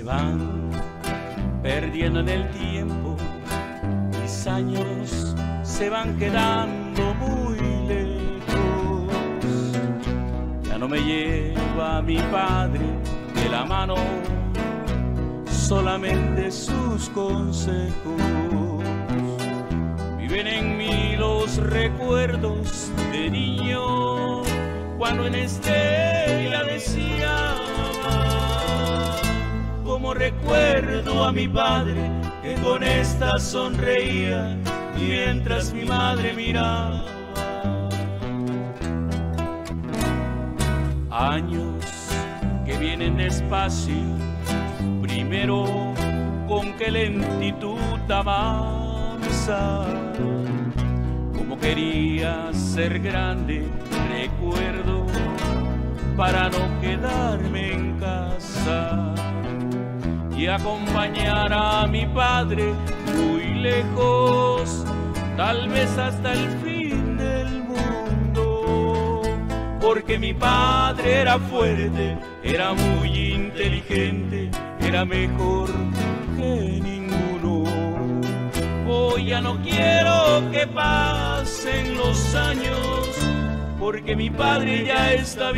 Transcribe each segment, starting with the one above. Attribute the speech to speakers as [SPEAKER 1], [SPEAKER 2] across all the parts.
[SPEAKER 1] van perdiendo en el tiempo, mis años se van quedando muy lejos. Ya no me lleva mi padre de la mano, solamente sus consejos. Viven en mí los recuerdos de niño, cuando en Estela decía, como recuerdo a mi padre que con esta sonreía mientras mi madre miraba. Años que vienen despacio, primero con qué lentitud avanza. Como quería ser grande, recuerdo, para no quedarme en casa y acompañar a mi padre muy lejos, tal vez hasta el fin del mundo. Porque mi padre era fuerte, era muy inteligente, era mejor que ninguno. Hoy ya no quiero que pasen los años, porque mi padre ya está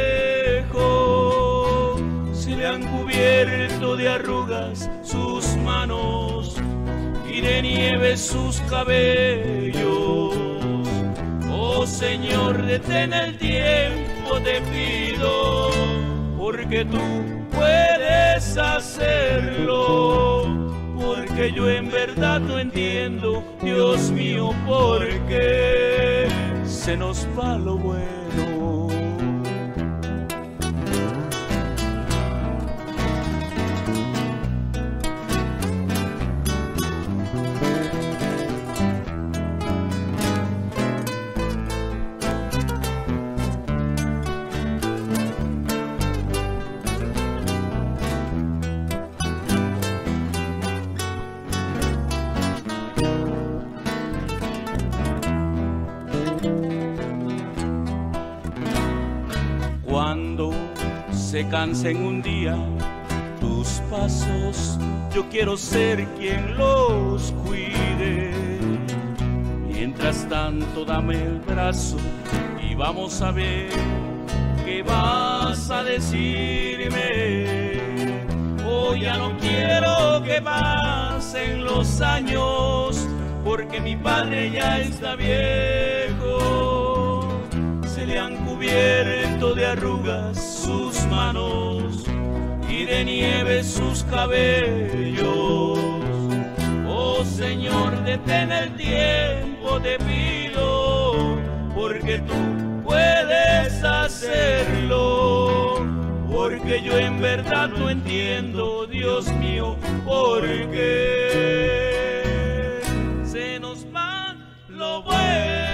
[SPEAKER 1] viejo. Se le han cubierto de arrugas sus manos y de nieve sus cabellos. Oh Señor, detén el tiempo, te pido, porque tú puedes hacerlo. Porque yo en verdad no entiendo, Dios mío, por qué se nos va lo bueno. Cuando se cansen un día tus pasos, yo quiero ser quien los cuide. Mientras tanto dame el brazo y vamos a ver qué vas a decirme. Oh, ya no quiero que pasen los años, porque mi padre ya está viejo. Se le han cubierto de arrugas sus manos y de nieve sus cabellos. Oh Señor, detén el tiempo, te pido, porque tú puedes hacerlo. Porque yo en verdad no entiendo, Dios mío, por qué se nos va lo bueno.